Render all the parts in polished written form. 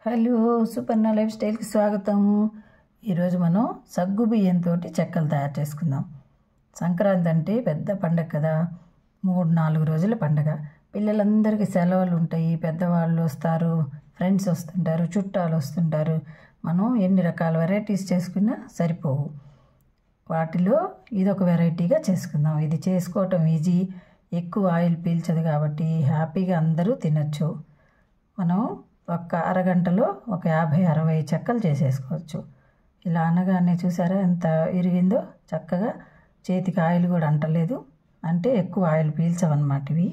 Hello Suparna life స్టైల్కి స్వాగతము. ఈరోజు మనం సగ్గు బియ్యంతో చెక్కలు తయారు చేసుకుందాం. సంక్రాంతి అంటే పెద్ద పండగ కదా, 3-4 రోజుల పండగ. పిల్లలందరికీ సెలవులు ఉంటాయి, పెద్దవాళ్ళు వస్తారు, ఫ్రెండ్స్ వస్తుంటారు, చుట్టాలు వస్తుంటారు. మనం ఎన్ని రకాల వెరైటీస్ చేసుకున్నా సరిపోవు. వాటిలో ఇదొక వెరైటీగా చేసుకుందాం. ఇది చేసుకోవటం ఈజీ, ఎక్కువ ఆయిల్ పీల్చదు కాబట్టి హ్యాపీగా అందరూ తినచ్చు. మనం ఒక అరగంటలో ఒక 50-60 చెక్కలు చేసేసుకోవచ్చు. ఇలా అనగానే చూసారా ఎంత ఇరిగిందో, చక్కగా చేతికి ఆయిల్ కూడా అంటలేదు, అంటే ఎక్కువ ఆయిల్ పీల్చవన్నమాట. ఇవి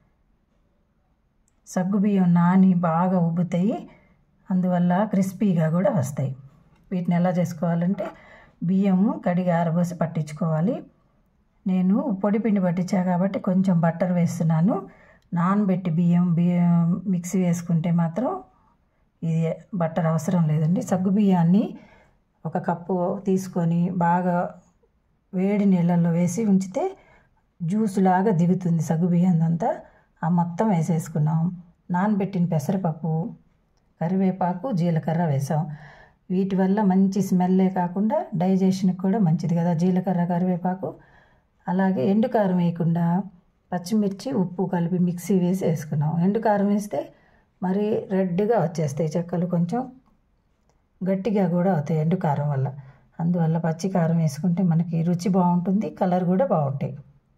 సగ్గుబియ్యం నాని బాగా ఉబ్బుతాయి, అందువల్ల క్రిస్పీగా కూడా వస్తాయి. వీటిని ఎలా చేసుకోవాలంటే బియ్యము కడిగి ఆరబోసి పట్టించుకోవాలి. నేను పొడిపిండి పట్టించా కాబట్టి కొంచెం బట్టర్ వేస్తున్నాను. నానబెట్టి బియ్యం మిక్సీ వేసుకుంటే మాత్రం ఇది బట్టర్ అవసరం లేదండి. సగ్గుబియ్యాన్ని ఒక కప్పు తీసుకొని బాగా వేడి నీళ్ళల్లో వేసి ఉంచితే జ్యూస్ లాగా దిగుతుంది సగ్గుబియ్యం అంతా. ఆ మొత్తం వేసేసుకున్నాం. నానబెట్టిన పెసరపప్పు, కరివేపాకు, జీలకర్ర వేసాం. వీటి వల్ల మంచి స్మెల్లే కాకుండా డైజెషన్కి కూడా మంచిది కదా జీలకర్ర, కరివేపాకు. అలాగే ఎండుకారం వేయకుండా పచ్చిమిర్చి, ఉప్పు కలిపి మిక్సీ వేసి వేసుకున్నాం. ఎండుకారం వేస్తే మరి రెడ్గా వచ్చేస్తాయి చెక్కలు, కొంచెం గట్టిగా కూడా అవుతాయి ఎండుకారం వల్ల. అందువల్ల పచ్చికారం వేసుకుంటే మనకి రుచి బాగుంటుంది, కలర్ కూడా బాగుంటాయి.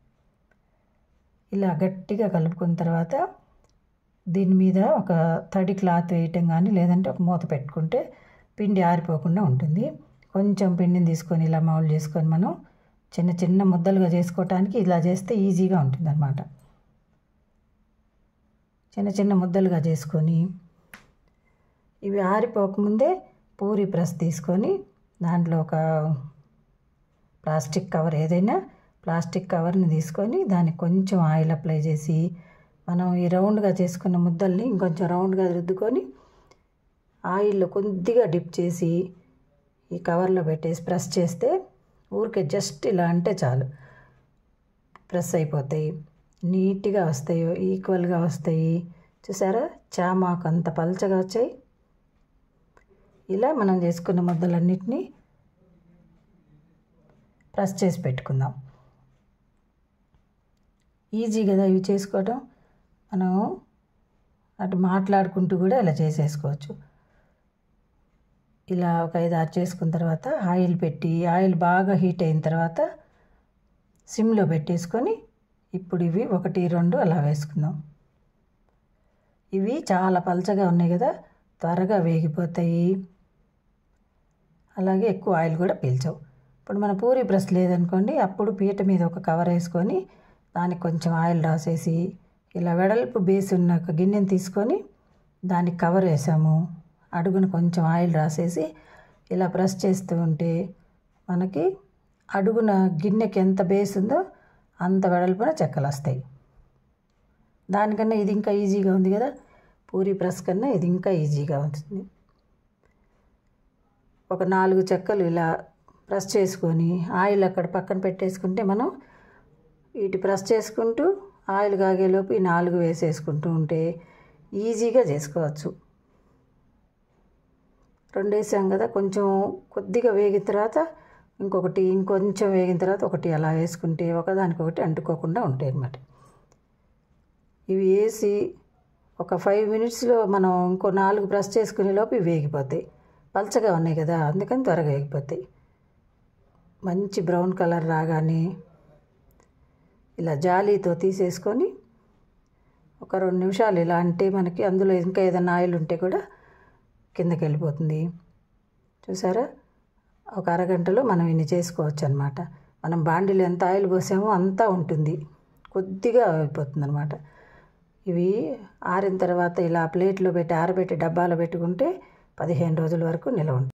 ఇలా గట్టిగా కలుపుకున్న తర్వాత దీని మీద ఒక తడి క్లాత్ వేయటం కానీ, లేదంటే ఒక మూత పెట్టుకుంటే పిండి ఆరిపోకుండా ఉంటుంది. కొంచెం పిండిని తీసుకొని ఇలా మౌల్డ్ చేసుకొని మనం చిన్న చిన్న ముద్దలుగా చేసుకోవటానికి ఇలా చేస్తే ఈజీగా ఉంటుంది అన్నమాట. చిన్న చిన్న ముద్దలుగా చేసుకొని ఇవి ఆరిపోకముందే పూరి ప్రెస్ తీసుకొని దాంట్లో ఒక ప్లాస్టిక్ కవర్, ఏదైనా ప్లాస్టిక్ కవర్ని తీసుకొని దానికి కొంచెం ఆయిల్ అప్లై చేసి మనం ఈ రౌండ్గా చేసుకున్న ముద్దల్ని ఇంకొంచెం రౌండ్గా రుద్దుకొని ఆయిల్లో కొద్దిగా డిప్ చేసి ఈ కవర్లో పెట్టేసి ప్రెస్ చేస్తే ఊరికే జస్ట్ ఇలా అంటే చాలు, ప్రెస్ అయిపోతాయి, నీట్గా వస్తాయి, ఈక్వల్గా వస్తాయి. చూసారా చామాకు అంత పలచగా వచ్చాయి. ఇలా మనం చేసుకున్న ముద్దలన్నిటినీ ప్రెస్ చేసి పెట్టుకుందాం. ఈజీ కదా ఇవి చేసుకోవడం. మనం అటు మాట్లాడుకుంటూ కూడా ఇలా చేసేసుకోవచ్చు. ఇలా ఒక 5-6 చేసుకున్న తర్వాత ఆయిల్ పెట్టి, ఆయిల్ బాగా హీట్ అయిన తర్వాత సిమ్లో పెట్టేసుకొని ఇప్పుడు ఇవి 1-2 అలా వేసుకుందాం. ఇవి చాలా పలచగా ఉన్నాయి కదా, త్వరగా వేగిపోతాయి, అలాగే ఎక్కువ ఆయిల్ కూడా పీల్చవు. ఇప్పుడు మన పూరి ప్రెస్ లేదనుకోండి, అప్పుడు పీట మీద ఒక కవర్ వేసుకొని దానికి కొంచెం ఆయిల్ రాసేసి ఇలా వెడల్పు బేస్ ఉన్న ఒక గిన్నెని తీసుకొని దానికి కవర్ వేసాము, అడుగున కొంచెం ఆయిల్ రాసేసి ఇలా ప్రెస్ చేస్తూ ఉంటే మనకి అడుగున గిన్నెకి ఎంత బేస్ ఉందో అంత వెడల్పున చెక్కలు వస్తాయి. దానికన్నా ఇది ఇంకా ఈజీగా ఉంది కదా, పూరి ప్రెస్ కన్నా ఇది ఇంకా ఈజీగా ఉంటుంది. ఒక 4 చెక్కలు ఇలా ప్రెస్ చేసుకొని ఆయిల్ అక్కడ పక్కన పెట్టేసుకుంటే మనం వీటి ప్రెస్ చేసుకుంటూ ఆయిల్ కాగేలోపు ఈ 4 వేసేసుకుంటూ ఉంటే ఈజీగా చేసుకోవచ్చు. 2 వేసాం కదా, కొంచెం కొద్దిగా వేగిన తర్వాత ఇంకొకటి, ఇంకొంచెం వేగిన తర్వాత ఒకటి అలా వేసుకుంటే ఒకదానికొకటి అంటుకోకుండా ఉంటాయి అన్నమాట. ఇవి వేసి ఒక 5 మినిట్స్లో మనం ఇంకో 4 ప్రెస్ చేసుకునే లోపు ఇవి వేగిపోతాయి. పలచగా ఉన్నాయి కదా, అందుకని త్వరగా వేగిపోతాయి. మంచి బ్రౌన్ కలర్ రాగానే ఇలా జాలీతో తీసేసుకొని ఒక 2 నిమిషాలు ఇలా అంటే మనకి అందులో ఇంకా ఏదైనా ఆయిల్ ఉంటే కూడా కిందకి వెళ్ళిపోతుంది. చూసారా, ఒక అరగంటలో మనం ఇన్ని చేసుకోవచ్చు అన్నమాట. మనం బాండీలో ఎంత ఆయిల్ పోసామో అంతా ఉంటుంది, కొద్దిగా అయిపోతుంది అన్నమాట. ఇవి ఆరిన తర్వాత ఇలా ప్లేట్లో పెట్టి ఆరబెట్టి డబ్బాలో పెట్టుకుంటే 15 రోజుల వరకు నిల్వ ఉంటుంది.